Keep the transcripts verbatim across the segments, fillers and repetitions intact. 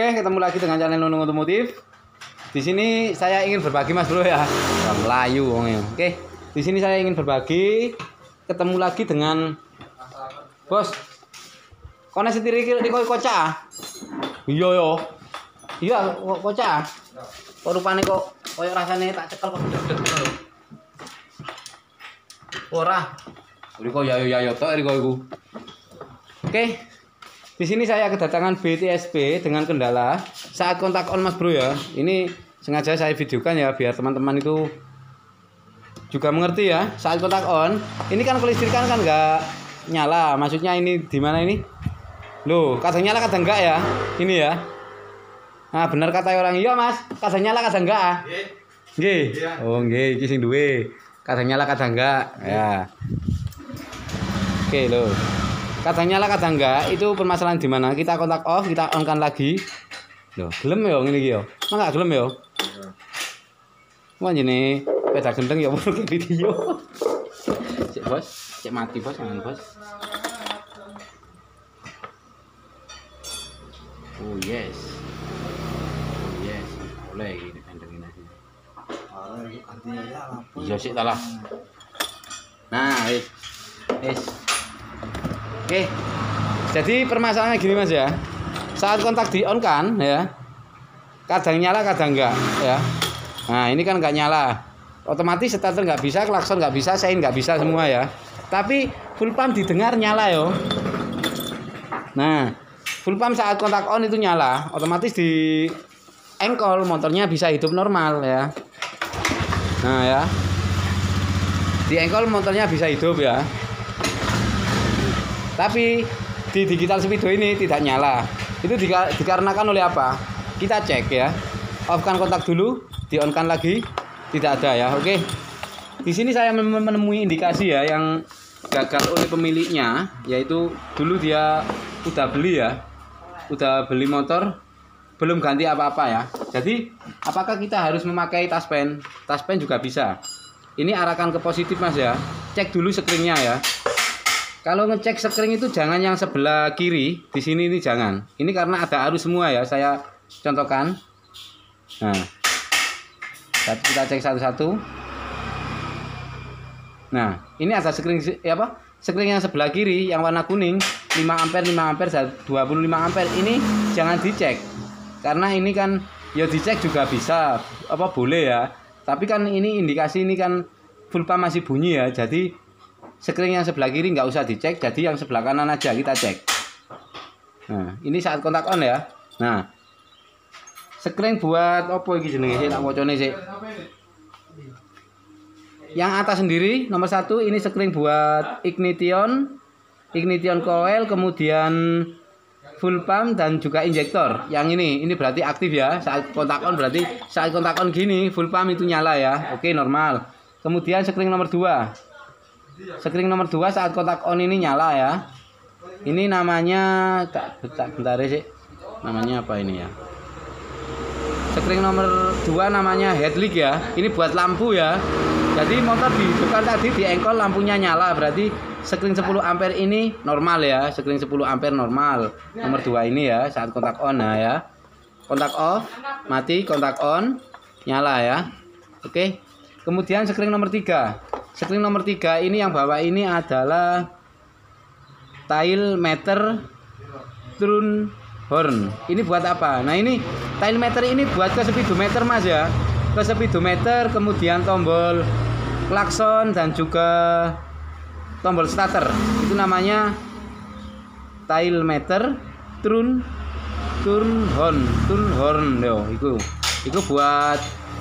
Oke, ketemu lagi dengan channel Nunung Otomotif. Di sini saya ingin berbagi Mas Bro ya. Orang Melayu wongnya. Oke, di sini saya ingin berbagi. Ketemu lagi dengan Bos. Kono setir iki di kocak. Iya yo. Iya, kocak. Kok rupane kok koyo rasane tak cekel kok gede-gede lho. Ora. Riko yayo-yayo tok riko iku. Oke. Di sini saya kedatangan B T S P dengan kendala saat kontak on Mas Bro ya. Ini sengaja saya videokan ya biar teman-teman itu juga mengerti ya. Saat kontak on, ini kan kelistrikan kan nggak nyala. Maksudnya ini di mana ini? Loh, kadang nyala kadang enggak ya. Ini ya. Nah, benar kata orang, iya Mas, kadang nyala kadang enggak ah. Nggih. Oh, nggih, iki sing duwe. Kadang nyala kadang enggak. Ya. Oke, loh. Kadang nyala kadang enggak, itu permasalahan di mana? Kita kontak off, kita on kan lagi. Loh, gelem ya ngene iki ya. Mak gak gelem ya. Wah jene peda gendeng ya perlu video. Cek Bos, cek mati Bos, jangan Bos. Oh yes. Oh yes. Boleh ini gendeng ini. Iya sih lah. Nah, wis. Wis. Oke, jadi permasalahannya gini Mas ya. Saat kontak di on kan ya, kadang nyala kadang enggak ya. Nah ini kan enggak nyala, otomatis starter nggak bisa, klakson nggak bisa, sein nggak bisa semua ya. Tapi full pump didengar nyala yo. Nah full pump saat kontak on itu nyala, otomatis di engkol motornya bisa hidup normal ya. Nah ya, di engkol motornya bisa hidup ya. Tapi di digital speedo ini tidak nyala. Itu dika dikarenakan oleh apa? Kita cek ya. Off-kan kontak dulu, di-on-kan lagi, tidak ada ya. Oke. Di sini saya menemui indikasi ya yang gagal oleh pemiliknya, yaitu dulu dia udah beli ya. Udah beli motor, belum ganti apa-apa ya. Jadi, apakah kita harus memakai taspen? Taspen juga bisa. Ini arahkan ke positif Mas ya. Cek dulu screen-nya ya. Kalau ngecek sekring itu jangan yang sebelah kiri, di sini ini jangan. Ini karena ada arus semua ya, saya contohkan. Nah, kita cek satu-satu. Nah, ini ada sekring ya apa? Sekring yang sebelah kiri yang warna kuning, lima ampere, lima ampere, dua puluh lima ampere. Ini jangan dicek. Karena ini kan ya dicek juga bisa, apa boleh ya. Tapi kan ini indikasi ini kan full pump masih bunyi ya. Jadi sekring yang sebelah kiri nggak usah dicek, jadi yang sebelah kanan aja kita cek. Nah, ini saat kontak on ya. Nah, sekring buat opo iki jenenge sih tak wocone sih. Yang atas sendiri nomor satu ini sekring buat ignition, ignition coil, kemudian full pump dan juga injektor. Yang ini, ini berarti aktif ya. Saat kontak on berarti saat kontak on gini full pump itu nyala ya. Oke normal. Kemudian sekring nomor dua. Sekring nomor dua saat kontak on ini nyala ya. Ini namanya tak bentar sih. Namanya apa ini ya? Sekring nomor dua namanya headlight ya. Ini buat lampu ya. Jadi motor dihidupkan tadi di engkol lampunya nyala, berarti sekring sepuluh ampere ini normal ya. Sekring sepuluh ampere normal. Nomor dua ini ya saat kontak on nah ya. Kontak off, mati, kontak on, nyala ya. Oke. Kemudian sekring nomor tiga. Sekring nomor tiga ini yang bawah ini adalah tail meter turn horn. Ini buat apa? Nah ini tail meter ini buat ke speedometer Mas ya. Ke speedometer, kemudian tombol klakson dan juga tombol starter. Itu namanya tail meter turn turn horn, turn horn yo. Itu itu buat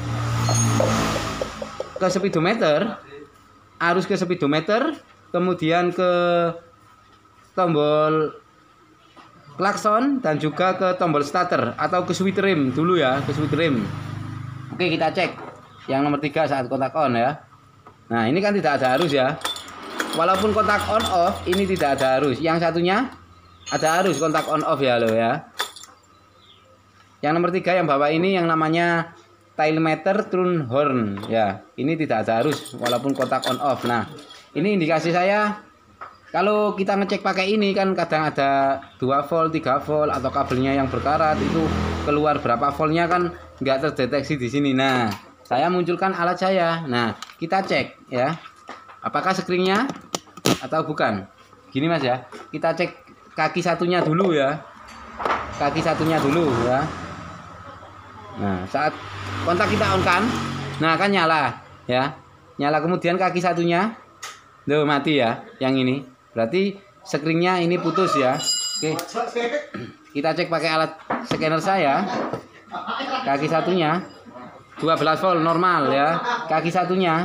ke speedometer. Arus ke speedometer, kemudian ke tombol klakson dan juga ke tombol starter atau ke switch rem dulu ya, ke switch rem. Oke kita cek yang nomor tiga saat kontak on ya. Nah ini kan tidak ada arus ya. Walaupun kontak on off ini tidak ada arus. Yang satunya ada arus kontak on off ya lo ya. Yang nomor tiga yang bawah ini yang namanya tail meter turn horn ya. Ini tidak ada arus walaupun kontak on off. Nah ini indikasi saya Kalau kita ngecek pakai ini kan kadang ada dua volt, tiga volt atau kabelnya yang berkarat itu keluar berapa voltnya kan nggak terdeteksi di sini. Nah, saya munculkan alat saya. Nah, kita cek ya. Apakah screennya atau bukan? Gini Mas ya. Kita cek kaki satunya dulu ya. Kaki satunya dulu ya. Nah, saat kontak kita on kan, nah kan nyala ya. Nyala kemudian kaki satunya loh mati ya, yang ini. Berarti screennya ini putus ya. Oke. Kita cek pakai alat scanner saya. Kaki satunya dua belas volt normal ya. Kaki satunya.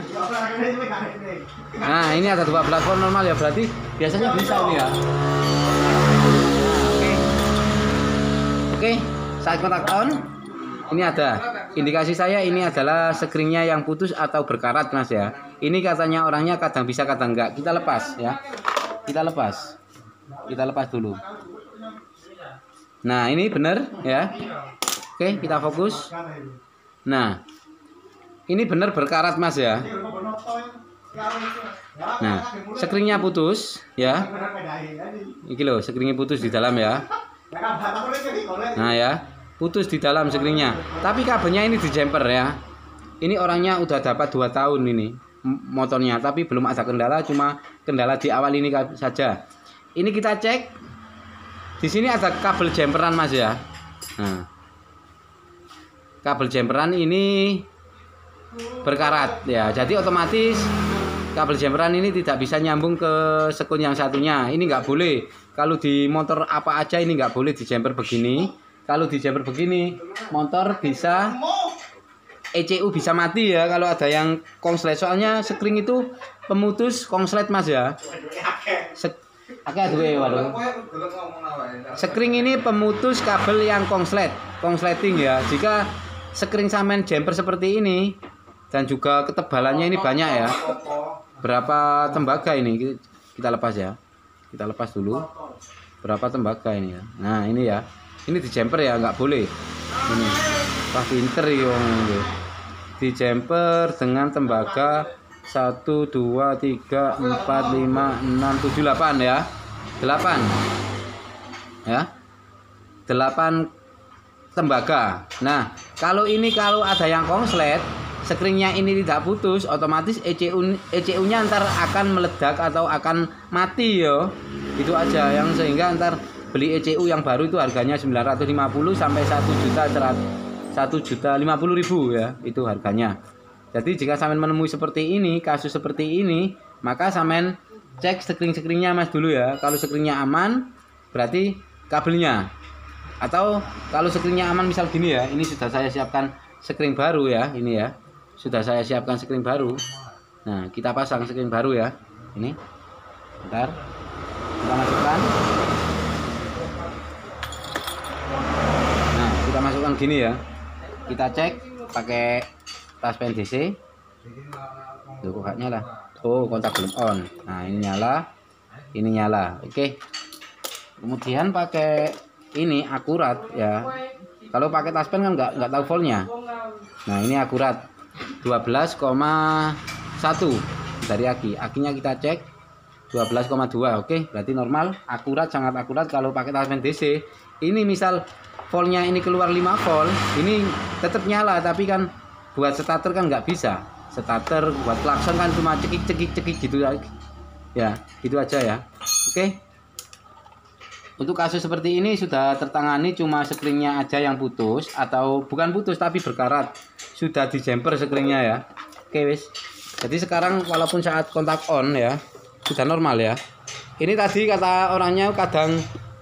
Nah, ini ada dua belas volt normal ya, berarti biasanya bisa ini ya. Oke. Oke, saat kontak on ini ada indikasi saya ini adalah screennya yang putus atau berkarat Mas ya. Ini katanya orangnya kadang bisa kadang enggak. Kita lepas ya. Kita lepas. Kita lepas dulu. Nah, ini benar ya. Oke, kita fokus. Nah, ini benar berkarat Mas ya. Nah, screennya putus ya. Ini loh, screennya putus di dalam ya. Nah ya, putus di dalam screennya. Tapi kabelnya ini di jumper ya. Ini orangnya udah dapat dua tahun ini motornya, tapi belum ada kendala, cuma kendala di awal ini saja. Ini kita cek. Di sini ada kabel jumperan Mas ya. Nah, kabel jumperan ini berkarat ya. Jadi otomatis kabel jumperan ini tidak bisa nyambung ke sekun yang satunya. Ini nggak boleh. Kalau di motor apa aja ini nggak boleh di jumper begini. Kalau di jumper begini, motor bisa E C U bisa mati ya kalau ada yang konslet. Soalnya screen itu pemutus konslet Mas ya. Screen ini pemutus kabel yang konslet, konsleting ya. Jika screen sampean jumper seperti ini dan juga ketebalannya ini banyak ya. Berapa tembaga ini kita lepas ya. Kita lepas dulu. Berapa tembaga ini ya. Nah, ini ya. Ini di jumper ya, nggak boleh. Ini. Wah, pinter ya. Di jumper dengan tembaga satu, dua, tiga, empat, lima, enam, tujuh, delapan ya. delapan. Ya. delapan tembaga. Nah, kalau ini kalau ada yang konslet, screennya ini tidak putus, otomatis E C U E C U-nya ntar akan meledak atau akan mati yo. Itu aja yang sehingga ntar beli E C U yang baru itu harganya sembilan ratus lima puluh sampai satu juta satu juta lima puluh ribu ya, itu harganya. Jadi jika sampean menemui seperti ini, kasus seperti ini, maka sampean cek screen-screennya Mas dulu ya. Kalau screennya aman, berarti kabelnya. Atau kalau screennya aman misal gini ya, ini sudah saya siapkan screen baru ya, ini ya. Sudah saya siapkan screen baru. Nah, kita pasang screen baru ya. Ini. Bentar. Kita masukkan. Nah, kita masukkan gini ya. Kita cek pakai taspen D C. Tuh, kok gak nyala. Oh, kontak belum on. Nah, ini nyala. Ini nyala. Oke. Kemudian pakai ini akurat ya. Kalau pakai taspen kan nggak nggak tahu voltnya. Nah, ini akurat dua belas koma satu dari aki. Akinya kita cek dua belas koma dua. Oke, berarti normal, akurat, sangat akurat. Kalau pakai taspen D C, ini misal voltnya ini keluar lima volt, ini tetap nyala, tapi kan buat starter kan nggak bisa. Starter buat klakson kan cuma cekik-cekik-cekik gitu ya. Ya, gitu aja ya. Oke. Untuk kasus seperti ini sudah tertangani, cuma screennya aja yang putus, atau bukan putus tapi berkarat. Sudah di jumper screennya ya. Oke wis. Jadi sekarang walaupun saat kontak on ya, sudah normal ya. Ini tadi kata orangnya kadang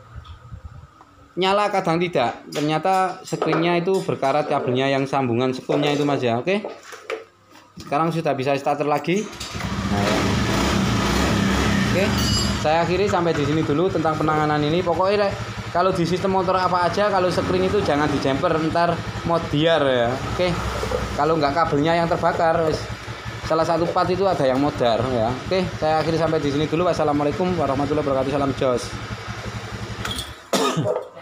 nyala kadang tidak. Ternyata screennya itu berkarat kabelnya yang sambungan sekunnya itu Mas ya. Oke. Sekarang sudah bisa starter lagi. Nah, ya. Oke. Saya akhiri sampai di sini dulu tentang penanganan ini. Pokoknya kalau di sistem motor apa aja, kalau screen itu jangan di jumper, ntar mau diar ya. Oke. Kalau nggak kabelnya yang terbakar, salah satu part itu ada yang modar ya. Oke, saya akhiri sampai di sini dulu. Wassalamualaikum warahmatullahi wabarakatuh. Salam jos.